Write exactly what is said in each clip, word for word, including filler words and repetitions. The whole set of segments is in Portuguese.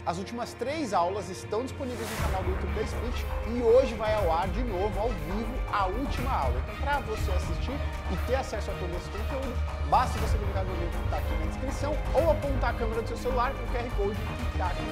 As últimas três aulas estão disponíveis no canal do YouTube da Split e hoje vai ao ar de novo, ao vivo, a última aula. Então, para você assistir e ter acesso a todo esse conteúdo, basta você clicar no link que está aqui na descrição ou apontar a câmera do seu celular para o Q R Code que está aqui em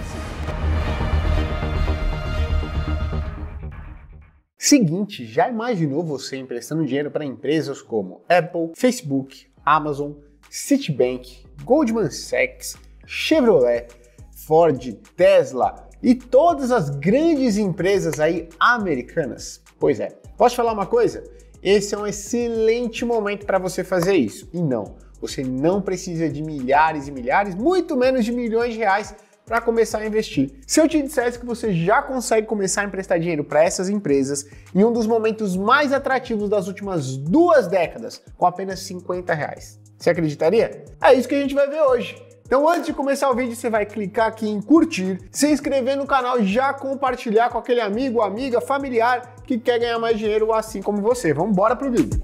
cima. Seguinte, já imaginou você emprestando dinheiro para empresas como Apple, Facebook, Amazon, Citibank, Goldman Sachs, Chevrolet, Ford, Tesla e todas as grandes empresas aí americanas? Pois é, posso te falar uma coisa? Esse é um excelente momento para você fazer isso. E não, você não precisa de milhares e milhares, muito menos de milhões de reais para começar a investir. Se eu te dissesse que você já consegue começar a emprestar dinheiro para essas empresas em um dos momentos mais atrativos das últimas duas décadas, com apenas cinquenta reais, você acreditaria? É isso que a gente vai ver hoje. Então, antes de começar o vídeo, você vai clicar aqui em curtir, se inscrever no canal e já compartilhar com aquele amigo, amiga, familiar que quer ganhar mais dinheiro assim como você. Vamos embora pro vídeo.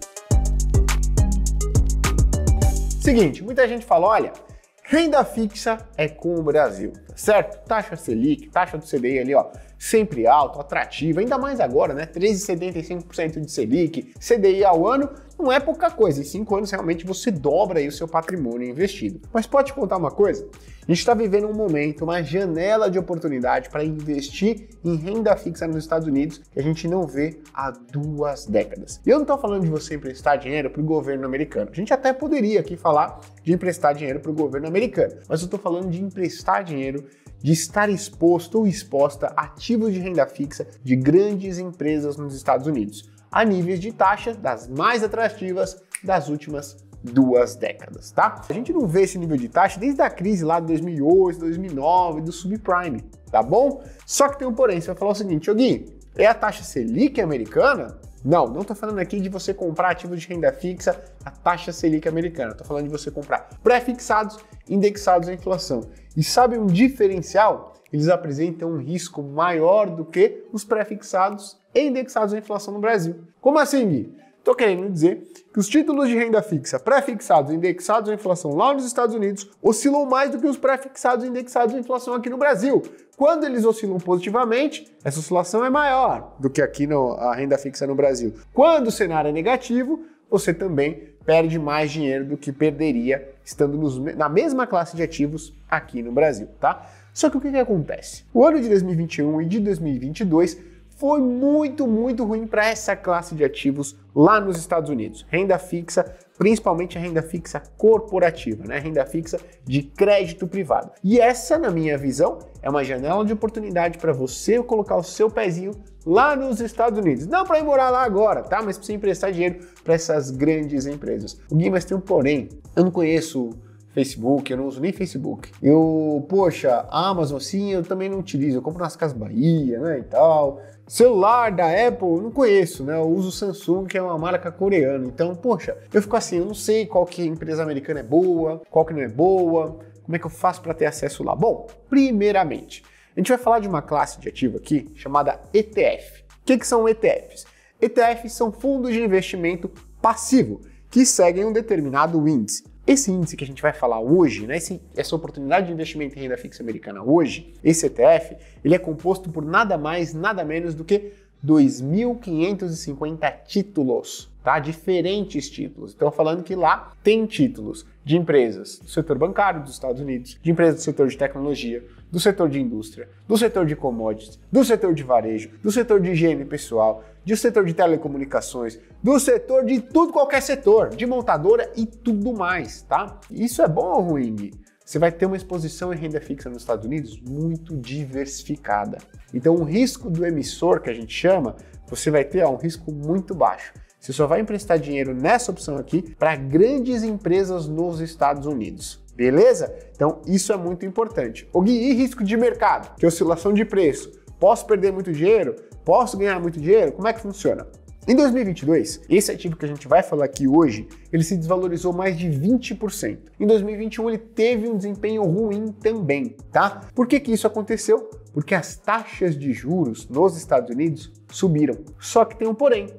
Seguinte, muita gente fala, olha, renda fixa é com o Brasil, tá certo? Taxa Selic, taxa do C D I ali, ó, sempre alto, atrativa, ainda mais agora, né? treze vírgula setenta e cinco por cento de Selic, C D I ao ano, não é pouca coisa. Em cinco anos, realmente, você dobra aí o seu patrimônio investido. Mas pode te contar uma coisa? A gente está vivendo um momento, uma janela de oportunidade para investir em renda fixa nos Estados Unidos que a gente não vê há duas décadas. E eu não estou falando de você emprestar dinheiro para o governo americano. A gente até poderia aqui falar de emprestar dinheiro para o governo americano, mas eu estou falando de emprestar dinheiro, de estar exposto ou exposta a ativos de renda fixa de grandes empresas nos Estados Unidos, a níveis de taxa das mais atrativas das últimas duas décadas, tá? A gente não vê esse nível de taxa desde a crise lá de dois mil e oito, dois mil e nove, do subprime, tá bom? Só que tem um porém, você vai falar o seguinte, ô Gui, é a taxa Selic americana? Não, não tô falando aqui de você comprar ativos de renda fixa a taxa Selic americana, tô falando de você comprar pré-fixados, indexados à inflação. E sabe um diferencial? Eles apresentam um risco maior do que os pré-fixados e indexados à inflação no Brasil. Como assim, Gui? Estou querendo dizer que os títulos de renda fixa pré-fixados e indexados à inflação lá nos Estados Unidos oscilam mais do que os pré-fixados e indexados à inflação aqui no Brasil. Quando eles oscilam positivamente, essa oscilação é maior do que aqui no, a renda fixa no Brasil. Quando o cenário é negativo, você também perde mais dinheiro do que perderia estando nos, na mesma classe de ativos aqui no Brasil, tá? Só que o que, que acontece? O ano de dois mil e vinte e um e de dois mil e vinte e dois foi muito, muito ruim para essa classe de ativos lá nos Estados Unidos. Renda fixa, principalmente a renda fixa corporativa, né? Renda fixa de crédito privado. E essa, na minha visão, é uma janela de oportunidade para você colocar o seu pezinho lá nos Estados Unidos. Não para ir morar lá agora, tá? Mas para você emprestar dinheiro para essas grandes empresas. O Gui, mas tem um porém. Eu não conheço Facebook, eu não uso nem Facebook. Eu, poxa, Amazon, sim, eu também não utilizo. Eu compro nas Casas Bahia, né, e tal. Celular da Apple, eu não conheço, né? Eu uso o Samsung, que é uma marca coreana. Então, poxa, eu fico assim, eu não sei qual que empresa americana é boa, qual que não é boa, como é que eu faço para ter acesso lá? Bom, primeiramente, a gente vai falar de uma classe de ativo aqui chamada E T F. O que, que são E T Fs? E T Fs são fundos de investimento passivo, que seguem um determinado índice. Esse índice que a gente vai falar hoje, né, esse, essa oportunidade de investimento em renda fixa americana hoje, esse E T F, ele é composto por nada mais, nada menos do que dois mil quinhentos e cinquenta títulos, tá? Diferentes títulos. Então, falando que lá tem títulos de empresas do setor bancário dos Estados Unidos, de empresas do setor de tecnologia, do setor de indústria, do setor de commodities, do setor de varejo, do setor de higiene pessoal, do setor de telecomunicações, do setor de tudo, qualquer setor, de montadora e tudo mais, tá? Isso é bom ou ruim, Gui? Você vai ter uma exposição em renda fixa nos Estados Unidos muito diversificada. Então, o risco do emissor, que a gente chama, você vai ter ó, um risco muito baixo. Você só vai emprestar dinheiro nessa opção aqui para grandes empresas nos Estados Unidos. Beleza? Então, isso é muito importante. O Gui, e risco de mercado? Que oscilação de preço? Posso perder muito dinheiro? Posso ganhar muito dinheiro? Como é que funciona? Em dois mil e vinte e dois, esse ativo que a gente vai falar aqui hoje, ele se desvalorizou mais de vinte por cento. Em dois mil e vinte e um, ele teve um desempenho ruim também, tá? Por que que isso aconteceu? Porque as taxas de juros nos Estados Unidos subiram. Só que tem um porém.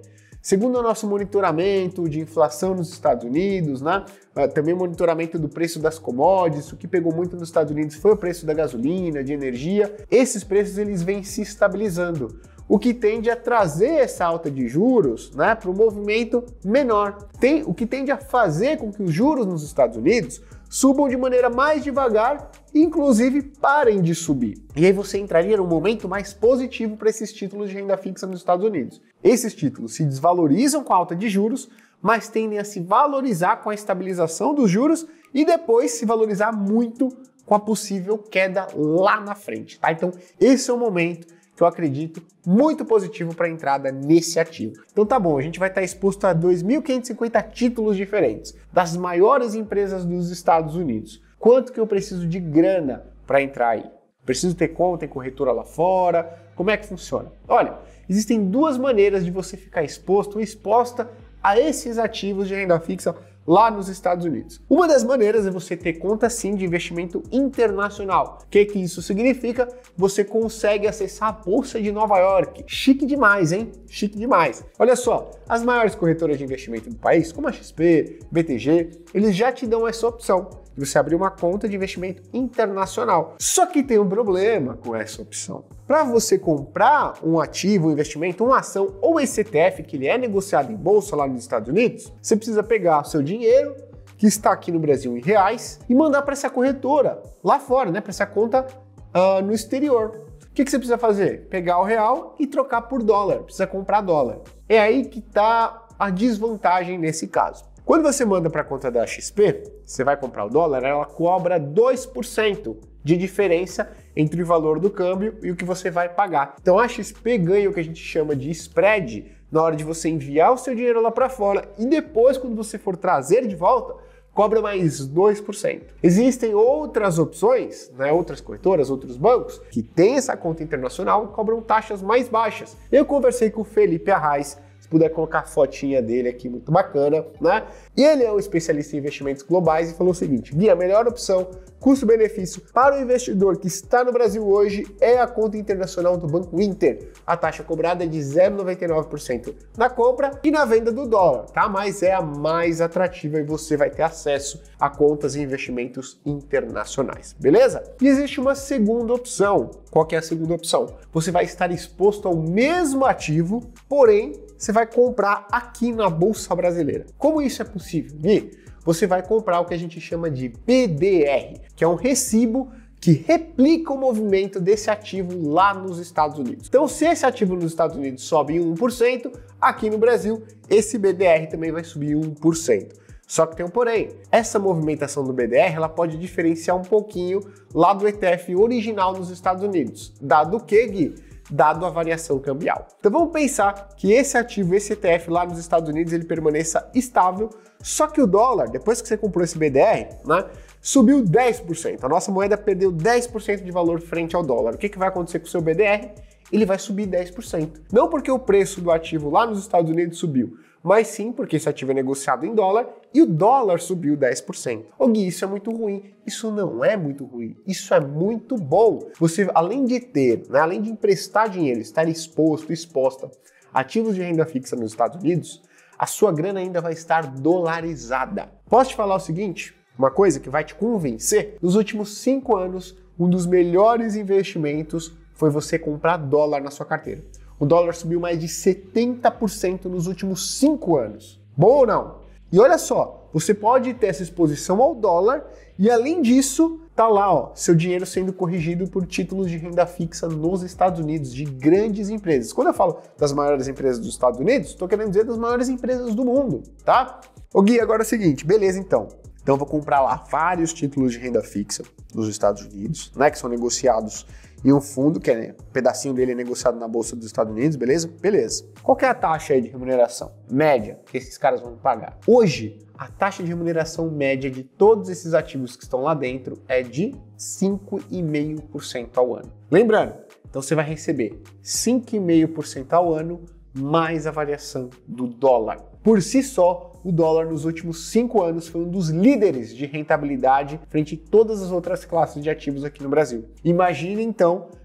Segundo o nosso monitoramento de inflação nos Estados Unidos, né? Também monitoramento do preço das commodities, o que pegou muito nos Estados Unidos foi o preço da gasolina, de energia. Esses preços eles vêm se estabilizando, o que tende a trazer essa alta de juros, né, para um movimento menor. Tem, o que tende a fazer com que os juros nos Estados Unidos subam de maneira mais devagar e, inclusive, parem de subir. E aí você entraria num momento mais positivo para esses títulos de renda fixa nos Estados Unidos. Esses títulos se desvalorizam com a alta de juros, mas tendem a se valorizar com a estabilização dos juros e depois se valorizar muito com a possível queda lá na frente, tá? Então, esse é o momento que eu acredito muito positivo para a entrada nesse ativo. Então tá bom, a gente vai estar exposto a dois mil quinhentos e cinquenta títulos diferentes, das maiores empresas dos Estados Unidos. Quanto que eu preciso de grana para entrar aí? Preciso ter conta em corretora lá fora? Como é que funciona? Olha, existem duas maneiras de você ficar exposto ou exposta a esses ativos de renda fixa lá nos Estados Unidos. Uma das maneiras é você ter conta sim de investimento internacional. O que que isso significa? Você consegue acessar a Bolsa de Nova York. Chique demais, hein? Chique demais. Olha só, as maiores corretoras de investimento do país, como a X P, B T G, eles já te dão essa opção de você abrir uma conta de investimento internacional. Só que tem um problema com essa opção. Para você comprar um ativo, um investimento, uma ação ou esse E T F que ele é negociado em bolsa lá nos Estados Unidos, você precisa pegar o seu dinheiro que está aqui no Brasil em reais e mandar para essa corretora lá fora, né? Para essa conta uh, no exterior. O que, que você precisa fazer? Pegar o real e trocar por dólar. Precisa comprar dólar. É aí que está a desvantagem nesse caso. Quando você manda para a conta da X P, você vai comprar o dólar, ela cobra dois por cento de diferença entre o valor do câmbio e o que você vai pagar. Então a X P ganha o que a gente chama de spread na hora de você enviar o seu dinheiro lá para fora e depois, quando você for trazer de volta, cobra mais dois por cento. Existem outras opções, né, outras corretoras, outros bancos que têm essa conta internacional e cobram taxas mais baixas. Eu conversei com o Felipe Arraes, se puder colocar a fotinha dele aqui, muito bacana, né? E ele é um especialista em investimentos globais e falou o seguinte: Gui, a melhor opção custo-benefício para o investidor que está no Brasil hoje é a conta internacional do Banco Inter. A taxa cobrada é de zero vírgula noventa e nove por cento na compra e na venda do dólar, tá? Mas é a mais atrativa e você vai ter acesso a contas e investimentos internacionais, beleza? E existe uma segunda opção. Qual que é a segunda opção? Você vai estar exposto ao mesmo ativo, porém você vai comprar aqui na Bolsa Brasileira. Como isso é possível, Gui? Você vai comprar o que a gente chama de B D R, que é um recibo que replica o movimento desse ativo lá nos Estados Unidos. Então, se esse ativo nos Estados Unidos sobe em um por cento, aqui no Brasil, esse B D R também vai subir um por cento. Só que tem um porém, essa movimentação do B D R ela pode diferenciar um pouquinho lá do E T F original nos Estados Unidos. Dado o que, Gui? Dado a variação cambial. Então vamos pensar que esse ativo, esse E T F lá nos Estados Unidos, ele permaneça estável, só que o dólar, depois que você comprou esse B D R, né, subiu dez por cento. A nossa moeda perdeu dez por cento de valor frente ao dólar. O que, que vai acontecer com o seu B D R? Ele vai subir dez por cento. Não porque o preço do ativo lá nos Estados Unidos subiu, mas sim porque esse ativo é negociado em dólar e o dólar subiu dez por cento. Ô Gui, isso é muito ruim. Isso não é muito ruim, isso é muito bom. Você, além de ter, né, além de emprestar dinheiro, estar exposto, exposta a ativos de renda fixa nos Estados Unidos, a sua grana ainda vai estar dolarizada. Posso te falar o seguinte? Uma coisa que vai te convencer? Nos últimos cinco anos, um dos melhores investimentos foi você comprar dólar na sua carteira. O dólar subiu mais de setenta por cento nos últimos cinco anos. Bom ou não? E olha só, você pode ter essa exposição ao dólar e, além disso, tá lá, ó, seu dinheiro sendo corrigido por títulos de renda fixa nos Estados Unidos, de grandes empresas. Quando eu falo das maiores empresas dos Estados Unidos, estou querendo dizer das maiores empresas do mundo, tá? Ô Gui, agora é o seguinte, beleza então. Então eu vou comprar lá vários títulos de renda fixa dos Estados Unidos, né, que são negociados em um fundo, que é, né, um pedacinho dele é negociado na Bolsa dos Estados Unidos, beleza? Beleza. Qual que é a taxa aí de remuneração média que esses caras vão pagar? Hoje, a taxa de remuneração média de todos esses ativos que estão lá dentro é de cinco vírgula cinco por cento ao ano. Lembrando, então você vai receber cinco vírgula cinco por cento ao ano mais a variação do dólar. Por si só, o dólar nos últimos cinco anos foi um dos líderes de rentabilidade frente a todas as outras classes de ativos aqui no Brasil. Imagine então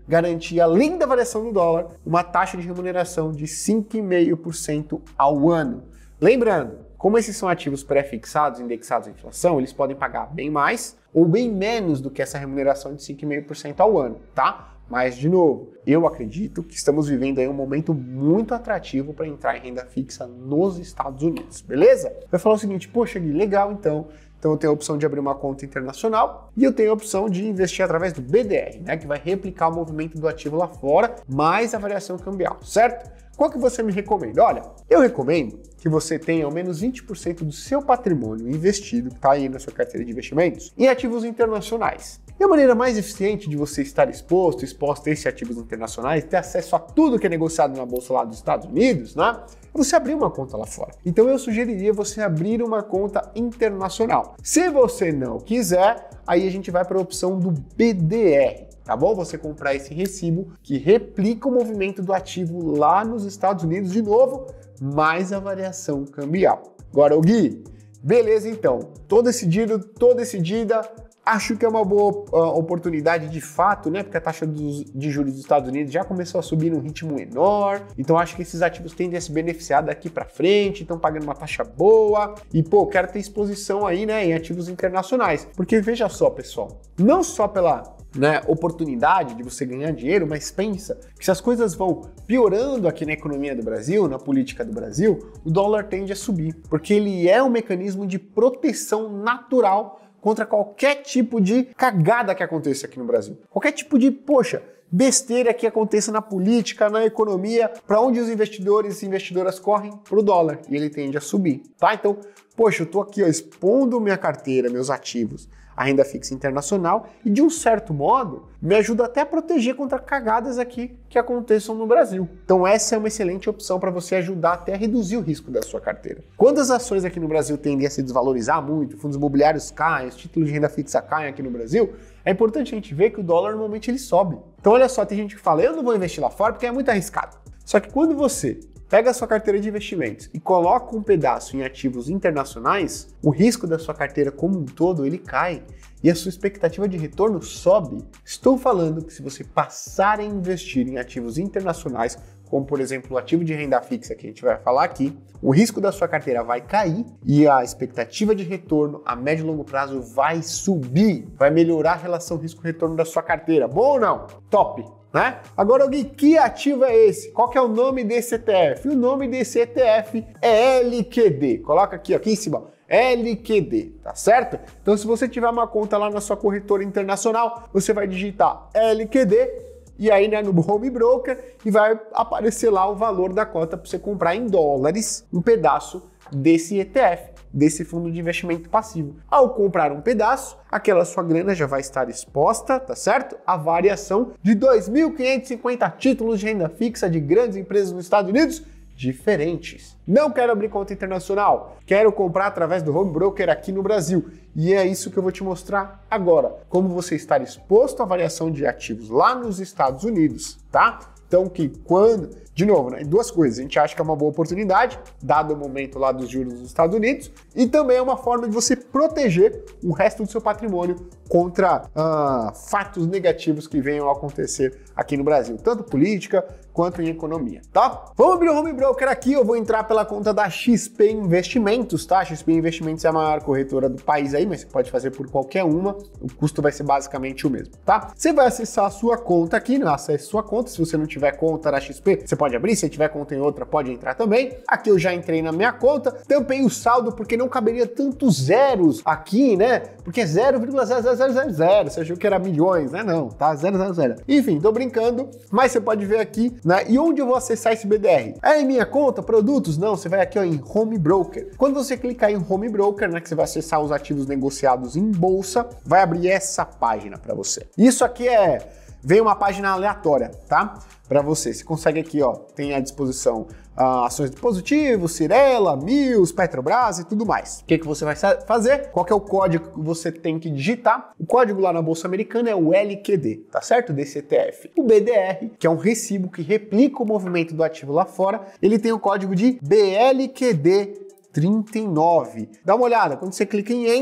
garantir, além da variação do dólar, uma taxa de remuneração de cinco vírgula cinco por cento ao ano. Lembrando, como esses são ativos pré-fixados, indexados à inflação, eles podem pagar bem mais ou bem menos do que essa remuneração de cinco vírgula cinco por cento ao ano, tá? Mas, de novo, eu acredito que estamos vivendo aí um momento muito atrativo para entrar em renda fixa nos Estados Unidos, beleza? Vai falar o seguinte, poxa, Gui, legal então. Então eu tenho a opção de abrir uma conta internacional e eu tenho a opção de investir através do B D R, né, que vai replicar o movimento do ativo lá fora, mais a variação cambial, certo? Qual que você me recomenda? Olha, eu recomendo que você tenha ao menos vinte por cento do seu patrimônio investido, que está aí na sua carteira de investimentos, em ativos internacionais. E a maneira mais eficiente de você estar exposto, exposto a esses ativos internacionais, ter acesso a tudo que é negociado na bolsa lá dos Estados Unidos, né? É você abrir uma conta lá fora. Então eu sugeriria você abrir uma conta internacional. Se você não quiser, aí a gente vai para a opção do B D R. Tá bom? Você comprar esse recibo que replica o movimento do ativo lá nos Estados Unidos de novo, mais a variação cambial. Agora, o Gui, beleza então. Tô decidido, tô decidida. Acho que é uma boa uh, oportunidade de fato, né? Porque a taxa dos, de juros dos Estados Unidos já começou a subir num ritmo menor. Então acho que esses ativos tendem a se beneficiar daqui para frente, estão pagando uma taxa boa. E pô, quero ter exposição aí, né, em ativos internacionais. Porque veja só, pessoal, não só pela né, oportunidade de você ganhar dinheiro, mas pensa que se as coisas vão piorando aqui na economia do Brasil, na política do Brasil, o dólar tende a subir, porque ele é um mecanismo de proteção natural contra qualquer tipo de cagada que aconteça aqui no Brasil. Qualquer tipo de, poxa, besteira que aconteça na política, na economia, para onde os investidores e investidoras correm? Para o dólar, e ele tende a subir, tá? Então, poxa, eu tô aqui ó, expondo minha carteira, meus ativos, a renda fixa internacional e, de um certo modo, me ajuda até a proteger contra cagadas aqui que aconteçam no Brasil. Então essa é uma excelente opção para você ajudar até a reduzir o risco da sua carteira. Quando as ações aqui no Brasil tendem a se desvalorizar muito, fundos imobiliários caem, os títulos de renda fixa caem aqui no Brasil, é importante a gente ver que o dólar normalmente ele sobe. Então olha só, tem gente que fala, eu não vou investir lá fora porque é muito arriscado. Só que quando você pega a sua carteira de investimentos e coloca um pedaço em ativos internacionais, o risco da sua carteira como um todo ele cai e a sua expectativa de retorno sobe. Estou falando que se você passar a investir em ativos internacionais, como por exemplo o ativo de renda fixa que a gente vai falar aqui, o risco da sua carteira vai cair e a expectativa de retorno a médio e longo prazo vai subir, vai melhorar a relação risco-retorno da sua carteira. Bom ou não? Top! Né? Agora, Gui, que ativo é esse? Qual que é o nome desse E T F? O nome desse E T F é L Q D. Coloca aqui, aqui em cima, L Q D, tá certo? Então, se você tiver uma conta lá na sua corretora internacional, você vai digitar L Q D e aí né, no home broker e vai aparecer lá o valor da cota para você comprar em dólares um pedaço desse E T F, desse fundo de investimento passivo. Ao comprar um pedaço, aquela sua grana já vai estar exposta, tá certo? A variação de dois mil quinhentos e cinquenta títulos de renda fixa de grandes empresas nos Estados Unidos diferentes. Não quero abrir conta internacional, quero comprar através do home broker aqui no Brasil. E é isso que eu vou te mostrar agora, como você estar exposto à variação de ativos lá nos Estados Unidos, tá? Então que quando, de novo, né, duas coisas, a gente acha que é uma boa oportunidade, dado o momento lá dos juros dos Estados Unidos, e também é uma forma de você proteger o resto do seu patrimônio contra uh, fatos negativos que venham a acontecer aqui no Brasil, tanto política quanto em economia, tá? Vamos abrir o home broker aqui, eu vou entrar pela conta da X P Investimentos, tá? A X P Investimentos é a maior corretora do país aí, mas você pode fazer por qualquer uma, o custo vai ser basicamente o mesmo, tá? Você vai acessar a sua conta aqui, né? Acesse sua conta, se você não tiver conta na X P, você pode abrir, se tiver conta em outra, pode entrar também. Aqui eu já entrei na minha conta, tampei o saldo porque não caberia tantos zeros aqui, né? Porque é zero vírgula zero zero zero zero zero, você achou que era milhões, né? Não, tá? zero zero zero. Enfim, tô brincando, mas você pode ver aqui, né? E onde eu vou acessar esse B D R? É em minha conta, produtos? Não, você vai aqui ó, em Home Broker. Quando você clicar em Home Broker, né, que você vai acessar os ativos negociados em bolsa, vai abrir essa página para você. Isso aqui é... Vem uma página aleatória, tá? Para você. Você consegue aqui, ó, tem à disposição uh, ações de positivo, Cirela, Mills, Petrobras e tudo mais. O que, que você vai fazer? Qual que é o código que você tem que digitar? O código lá na Bolsa Americana é o L Q D, tá certo? Desse E T F. O B D R, que é um recibo que replica o movimento do ativo lá fora, ele tem o código de B L Q D trinta e nove. Dá uma olhada, quando você clica em Enter,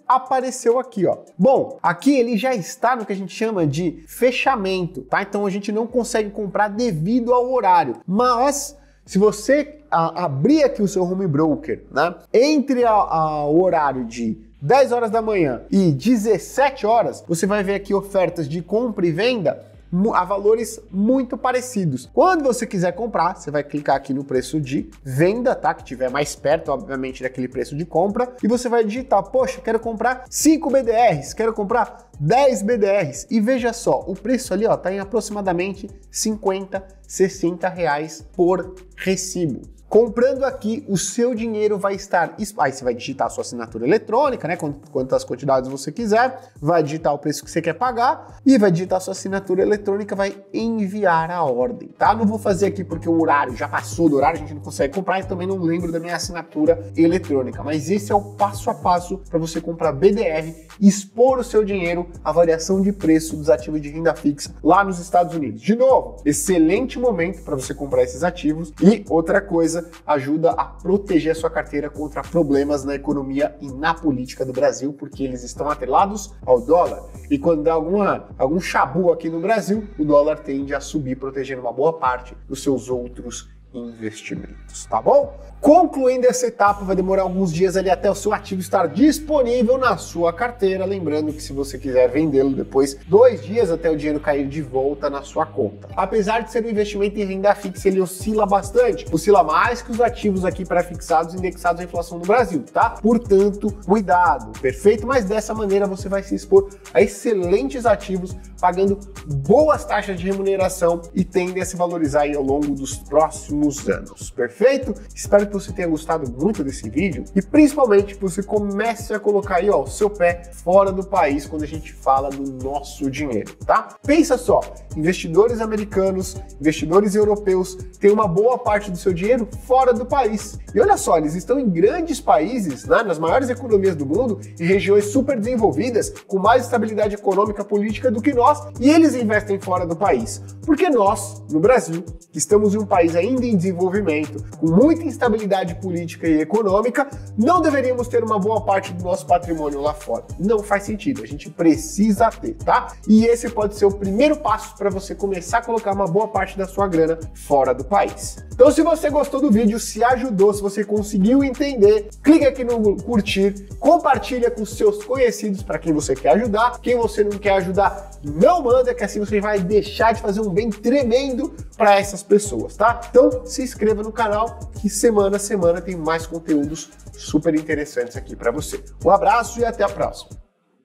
apareceu aqui, ó. Bom, aqui ele já está no que a gente chama de fechamento, tá? Então a gente não consegue comprar devido ao horário, mas se você a, abrir aqui o seu home broker, né, entre a, a, o horário de dez horas da manhã e dezessete horas, você vai ver aqui ofertas de compra e venda a valores muito parecidos. Quando você quiser comprar, você vai clicar aqui no preço de venda, tá? Que tiver mais perto, obviamente, daquele preço de compra, e você vai digitar, poxa, quero comprar cinco B D Rs, quero comprar dez B D Rs, e veja só, o preço ali, ó, tá em aproximadamente cinquenta, sessenta reais por recibo. Comprando aqui, o seu dinheiro vai estar... Aí você vai digitar a sua assinatura eletrônica, né? Quantas quantidades você quiser, vai digitar o preço que você quer pagar e vai digitar a sua assinatura eletrônica, vai enviar a ordem, tá? Não vou fazer aqui porque o horário já passou do horário, a gente não consegue comprar e também não lembro da minha assinatura eletrônica. Mas esse é o passo a passo para você comprar B D R e expor o seu dinheiro à variação de preço dos ativos de renda fixa lá nos Estados Unidos. De novo, excelente momento para você comprar esses ativos e outra coisa, ajuda a proteger a sua carteira contra problemas na economia e na política do Brasil, porque eles estão atrelados ao dólar. E quando dá alguma, algum chabu aqui no Brasil, o dólar tende a subir, protegendo uma boa parte dos seus outros investimentos, tá bom? Concluindo essa etapa, vai demorar alguns dias ali até o seu ativo estar disponível na sua carteira, lembrando que se você quiser vendê-lo depois, dois dias até o dinheiro cair de volta na sua conta. Apesar de ser um investimento em renda fixa, ele oscila bastante, oscila mais que os ativos aqui pré-fixados indexados à inflação no Brasil, tá? Portanto, cuidado, perfeito? Mas dessa maneira você vai se expor a excelentes ativos, pagando boas taxas de remuneração e tendem a se valorizar aí ao longo dos próximos anos, perfeito? Espero que você tenha gostado muito desse vídeo e principalmente que você comece a colocar aí, ó, o seu pé fora do país quando a gente fala do nosso dinheiro, tá? Pensa só, investidores americanos, investidores europeus têm uma boa parte do seu dinheiro fora do país. E olha só, eles estão em grandes países, né, nas maiores economias do mundo, em regiões super desenvolvidas, com mais estabilidade econômica política do que nós, e eles investem fora do país. Porque nós, no Brasil, estamos em um país ainda em desenvolvimento, com muita instabilidade política e econômica, não deveríamos ter uma boa parte do nosso patrimônio lá fora. Não faz sentido, a gente precisa ter, tá? E esse pode ser o primeiro passo para você começar a colocar uma boa parte da sua grana fora do país. Então, se você gostou do vídeo, se ajudou, se você conseguiu entender, clica aqui no curtir, compartilha com seus conhecidos para quem você quer ajudar. Quem você não quer ajudar, não manda, que assim você vai deixar de fazer um bem tremendo para essas pessoas, tá? Então, se inscreva no canal, que semana a semana tem mais conteúdos super interessantes aqui para você. Um abraço e até a próxima!